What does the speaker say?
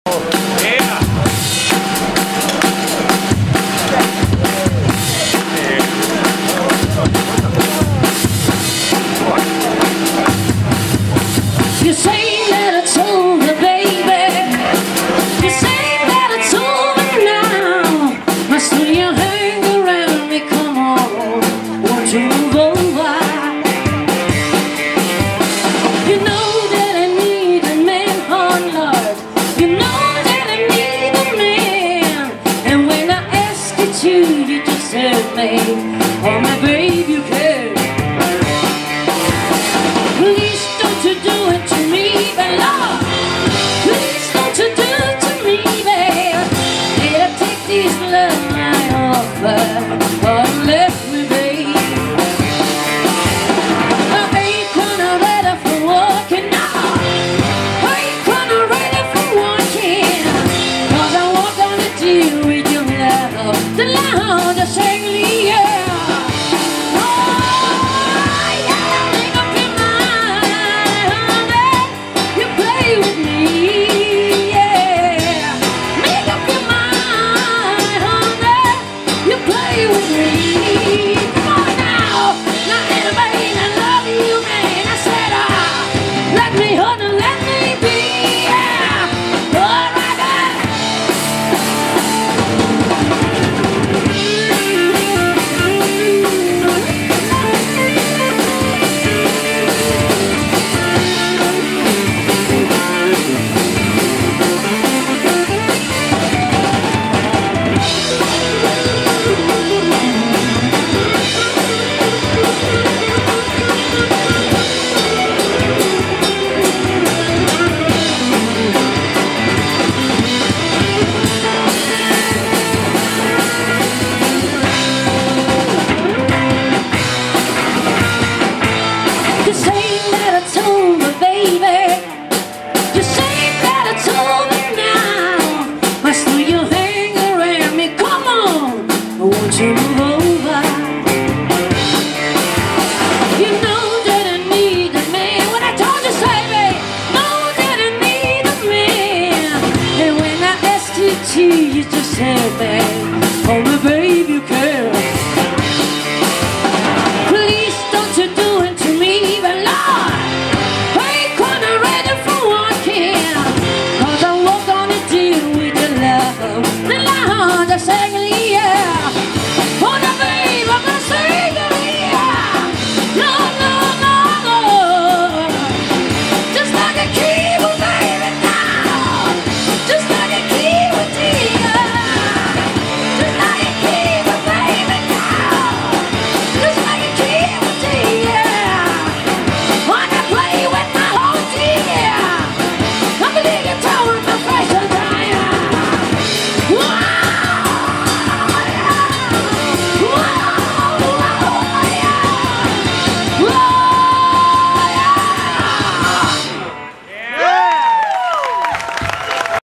You say that it's over, baby. You say that it's over now. I still you hang around me, come on, won't you move over? You know that I need a man, oh Lord. You know that I need a man. And when I ask you to, you just said me, oh my babe, you can. Please don't you do it to me, but Lord, please don't you do it to me, babe. Did I take this love I offer, or left me, babe? I ain't gonna ready for walking now. I ain't gonna ready for walking, 'cause I want to deal with your love, the love that's singly, yeah. Won't you move over? You know that I need a man. When I told you, say, babe, know that I need a man. And when I asked you to, you just said, babe, oh my babe, you can.